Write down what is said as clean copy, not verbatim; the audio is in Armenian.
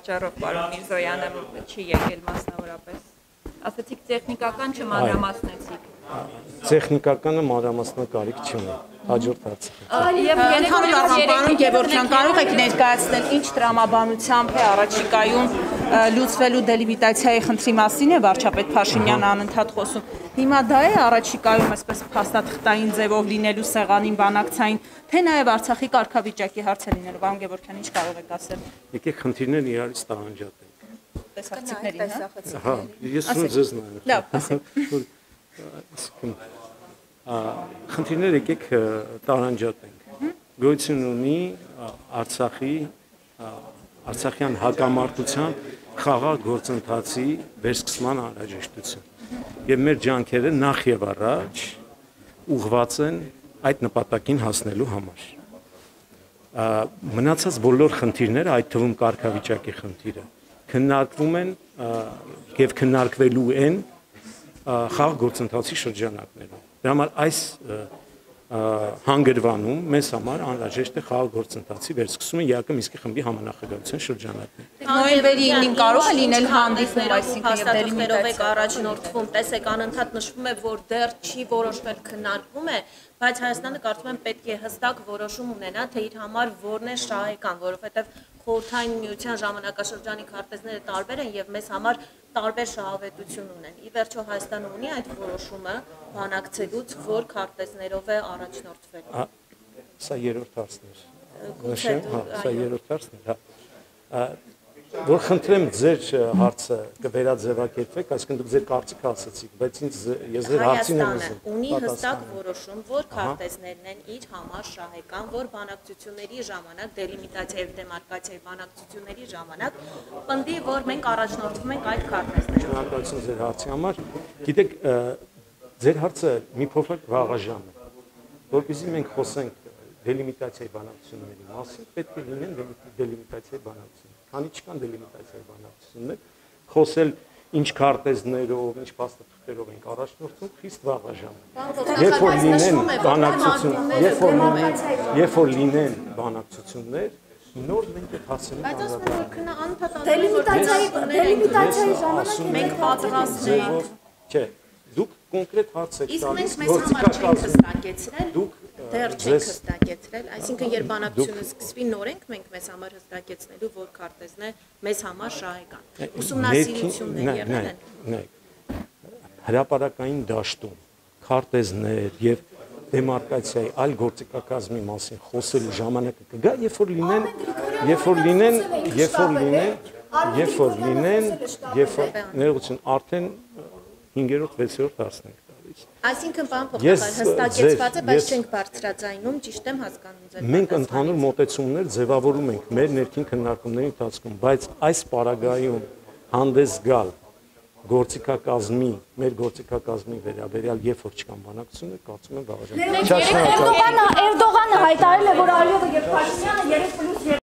պատճառով պարոն Միրզոյանը չի եկել մասնավորապես։ Ասացիք տեխնիկական չմանրամասնեցիք։ Տեխնիկականը մանրամասնական կարիք չունի։ Հաջորդ հարցը։ Եվ ընդհանուր առմամբ պարոն Գևորգյան, կարող եք ներկայացնել ինչ տրամաբանությամբ է առաջիկայում լուծվելու դելիմիտացիայի խնդրի մասին է վարչապետ Փաշինյանը անընդհատ խոսում։ Հիմա դա է առաջիկայում այսպես փաստաթղթային ձևով լինելու սեղանին բանակցային, թե նաև Արցախի կարգավիճակի հարցը լինելու։ Պարոն Գևորգյան, ինչ կարող եք ասել։ Եկեք խնդիրները իրարից տարանջատենք։ Տեսախցիկներին, հա։ Ես ուզում ձեզ նայեմ։ Լավ, ասեք։ Խնդիրները եկեք տարանջատենք։ Գոյություն ունի Արցախյան հակամարտության խաղաղ գործընթացի վերսկսման անհրաժեշտություն։ Եվ մեր ջանքերը նախ եւ առաջ ուղղված են այդ նպատակին հասնելու համար։ Մնացած բոլոր խնդիրները, այդ թվում կարգավիճակի խնդիրը, քննարկվում են եւ քննարկվելու են խաղաղ գործընթացի շրջանակներում։ Դրա համար այս հանգրվանում մեզ համար անհրաժեշտ է խաղաղ գործընթացի վերսկսումը ԵԱԿ Մինսկի խմբի համանախագահության շրջանակներում։ Նոյեմբերի 9-ին կարող է լինել հանդիպում, այսինքն եւ դելիմիտացիայով եք առաջնորդվում, տեսեք անընդհատ նշվում է, որ դեռ չի որոշվել, քննարկվում է, բայց Հայաստանը կարծում եմ պետք է հստակ որոշում ունենա, թե իր համար որն է շահեկան, որովհետեւ Խորհրդային Միության ժամանակաշրջանի քարտեզները տարբեր են եւ մեզ համար տարբեր շահավետություն ունեն։ Ի վերջո Հայաստանը ունի այդ որոշումը բանակցելուց, որ քարտեզներով է առաջնորդվելու։ Սա երրորդ հարցն է։ Նշեմ, հա, սա երրորդ հարցն է, հա։ Որ խնդրեմ ձեր հարցը կվերաձևակերպեք, այսինքն դուք ձեր կարծիքը ասացիք, բայց ես ձեր հարցին եմ ուզում։ Ունի հստակ որոշում, որ քարտեզներն են իր համար շահեկան, որ բանակցությունների ժամանակ, դելիմիտացիայի եւ դեմարկացիայի բանակցությունների ժամանակ պնդի, որ մենք առաջնորդվում ենք այդ քարտեզներով։ Շնորհակալություն ձեր հարցի համար։ Գիտեք, ձեր հարցը մի փոքր վաղաժամ է, որովհետեւ մենք խոսենք դելիմիտացիայի բանակցությունների մասին, պետք է լինեն դելիմիտացիայի բանակցություններ։ Քանի չկան դելիմիտացիայի բանակցություններ, խոսել ինչ քարտեզներով, ինչ փաստաթղթերով ենք առաջնորդվում, խիստ վաղաժամ է։ Երբ որ լինեն բանակցություններ, երբ որ լինեն բանակցություններ, նոր մենք այդ հարցերին դելիմիտացիայի ժամանակ մենք պատրաստ ենք։ Չէ, դուք կոնկրետ հարց եք տալիս, որ ցիկակացում հստակեցրել, դեռ չենք հստակեցրել, այսինքն երբ բանակցությունը սկսվի նոր ենք մենք մեզ համար հստակեցնելու, որ քարտեզն է մեզ համար շահեկան։ Ուսումնասիրություններ եղել են։ Հրապարակային դաշտում քարտեզներ եւ դեմարկացիայի այլ գործիքակազմի մասին խոսելու ժամանակը կգա, երբ որ ներողություն, արդեն 5-րդ, 6-րդ հարցն ենք տալիս։ Այսինքն բան փոխական հստակեցված է, բայց չենք բարձրաձայնում, ճիշտ եմ հասկանում ձեր։ Մենք ընդհանուր մոտեցումներ ձևավորում ենք մեր ներքին քննարկումների ընթացքում, բայց այս պարագայում հանդես գալ մեր գործիքակազմի վերաբերյալ, երբ որ չկան բանակցություններ, կարծում եմ վաղաժամ։ Էրդողանը հայտարարել է, որ Ալիևը եւ Փաշինյանը 3+3